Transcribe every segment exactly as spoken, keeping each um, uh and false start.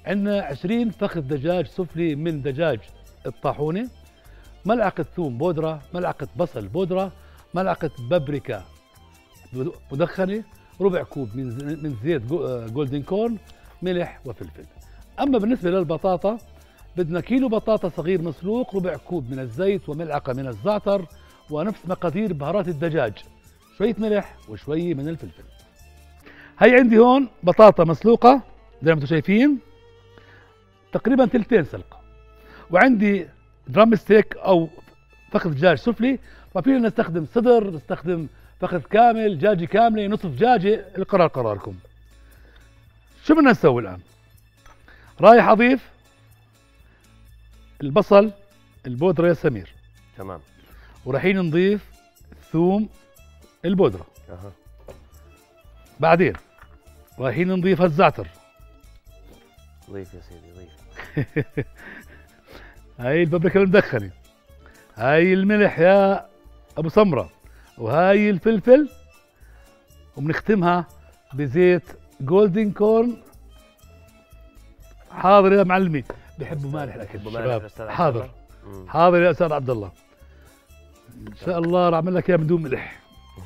عندنا عشرين فخذ دجاج سفلي من دجاج الطاحونه، ملعقه ثوم بودره، ملعقه بصل بودره، ملعقه بابريكا مدخنه، ربع كوب من من زيت جولدن كورن، ملح وفلفل. اما بالنسبه للبطاطا بدنا كيلو بطاطا صغير مسلوق، ربع كوب من الزيت وملعقه من الزعتر، ونفس مقادير بهارات الدجاج، شويه ملح وشويه من الفلفل. هي عندي هون بطاطا مسلوقه زي ما انتم شايفين تقريبا ثلثين سلقه، وعندي درام ستيك او فخذ دجاج سفلي، ففينا نستخدم صدر، نستخدم فخذ كامل، دجاجه كامله، نصف دجاجه، القرار قراركم. شو بدنا نسوي الان؟ رايح اضيف البصل البودره يا سمير. تمام. ورايحين نضيف الثوم البودره. اها. بعدين رايحين نضيف الزعتر. ضيف يا سيدي ضيف. هاي البابريكا المدخنه، هاي الملح يا ابو سمره، وهاي الفلفل، وبنختمها بزيت جولدن كورن. حاضر يا معلمي، بحبوا مالح الاكل الشباب. حاضر حاضر يا استاذ عبد الله، ان شاء الله راح اعمل لك اياها من دون ملح.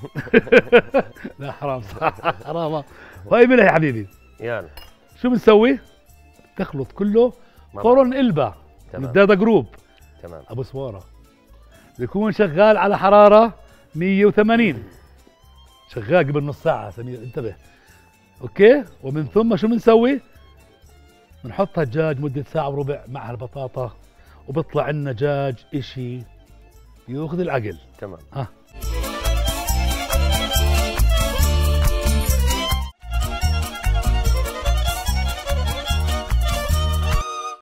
لا حرام صح حرام. وهي ملح يا حبيبي. يلا شو بنسوي؟ تخلط كله فرن إلبا من دادا جروب. تمام. ابو سواره بيكون شغال على حراره مية وثمانين، شغال قبل نص ساعه سمير انتبه. اوكي. ومن ثم شو بنسوي؟ بنحط الدجاج مده ساعه وربع مع البطاطا، وبيطلع لنا دجاج اشي ياخذ العقل. تمام. ها